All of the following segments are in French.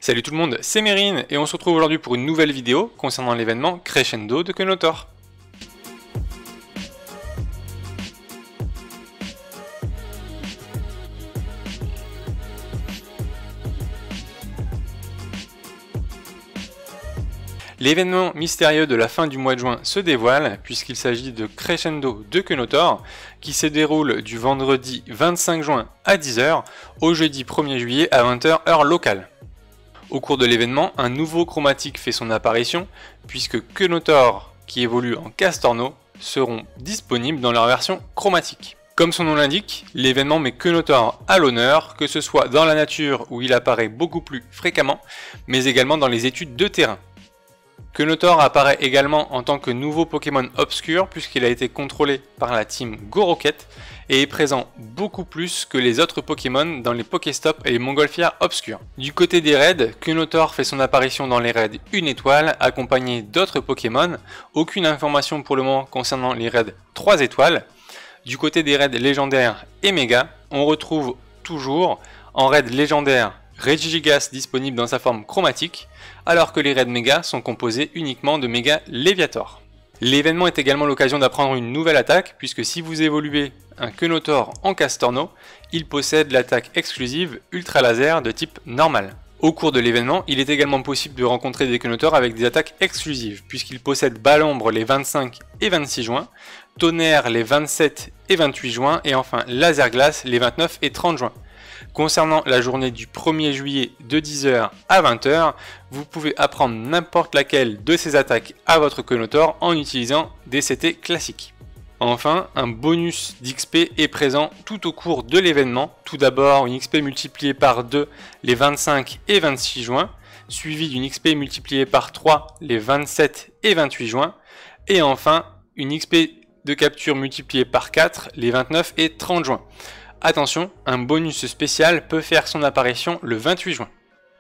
Salut tout le monde, c'est Mérine et on se retrouve aujourd'hui pour une nouvelle vidéo concernant l'événement Crescendo de Kenotor. L'événement mystérieux de la fin du mois de juin se dévoile puisqu'il s'agit de Crescendo de Kenotor qui se déroule du vendredi 25 juin à 10 h au jeudi 1er juillet à 20 h heure locale. Au cours de l'événement, un nouveau chromatique fait son apparition puisque Kenotor qui évolue en Castorno seront disponibles dans leur version chromatique. Comme son nom l'indique, l'événement met Kenotor à l'honneur, que ce soit dans la nature où il apparaît beaucoup plus fréquemment, mais également dans les études de terrain. Kenotor apparaît également en tant que nouveau Pokémon obscur puisqu'il a été contrôlé par la team Goroket et est présent beaucoup plus que les autres Pokémon dans les Pokéstop et les Montgolfières obscurs. Du côté des raids, Kenotor fait son apparition dans les raids 1 étoile accompagné d'autres Pokémon, aucune information pour le moment concernant les raids 3 étoiles. Du côté des raids légendaires et méga, on retrouve toujours en raid légendaire Regigigas disponible dans sa forme chromatique, alors que les raids méga sont composés uniquement de méga Léviator. L'événement est également l'occasion d'apprendre une nouvelle attaque, puisque si vous évoluez un Kenotor en Castorno, il possède l'attaque exclusive Ultra Laser de type normal. Au cours de l'événement, il est également possible de rencontrer des Kenotor avec des attaques exclusives, puisqu'il possède Balle-Ombre les 25 et 26 juin, Tonnerre les 27 et 28 juin, et enfin Laser Glace les 29 et 30 juin. Concernant la journée du 1er juillet de 10 h à 20 h, vous pouvez apprendre n'importe laquelle de ces attaques à votre Kenotor en utilisant des CT classiques. Enfin, un bonus d'XP est présent tout au cours de l'événement. Tout d'abord, une XP multipliée par 2 les 25 et 26 juin, suivi d'une XP multipliée par 3 les 27 et 28 juin, et enfin une XP de capture multipliée par 4 les 29 et 30 juin. Attention, un bonus spécial peut faire son apparition le 28 juin.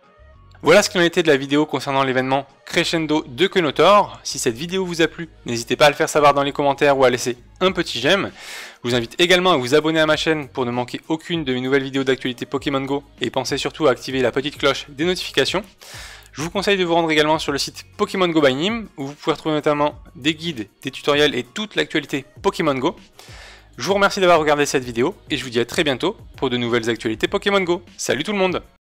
Voilà ce qu'il en était de la vidéo concernant l'événement Crescendo de Kenotor. Si cette vidéo vous a plu, n'hésitez pas à le faire savoir dans les commentaires ou à laisser un petit j'aime. Je vous invite également à vous abonner à ma chaîne pour ne manquer aucune de mes nouvelles vidéos d'actualité Pokémon Go et pensez surtout à activer la petite cloche des notifications. Je vous conseille de vous rendre également sur le site Pokémon Go by Nim où vous pouvez retrouver notamment des guides, des tutoriels et toute l'actualité Pokémon Go. Je vous remercie d'avoir regardé cette vidéo et je vous dis à très bientôt pour de nouvelles actualités Pokémon Go. Salut tout le monde!